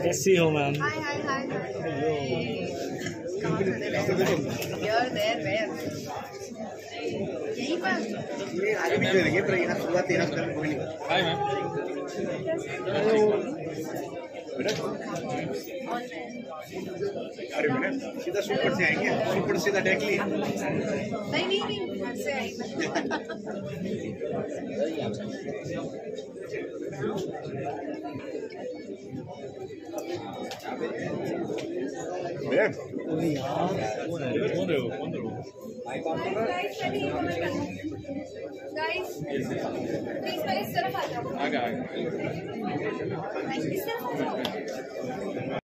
कैसी हो मैम? हाय हाय हाय यार देर यही पर ये आगे भी देंगे पर यहाँ शुरुआत तेरा करने कोई नहीं। Hi ma'am. अरे मैडम सीधा सुपर से आएंगे, सुपर सीधा डायरेक्टली। नहीं घर से आई मैम गाइस प्लीज मैं इस तरफ आ जाओ। आगे इस तरफ आ जाओ।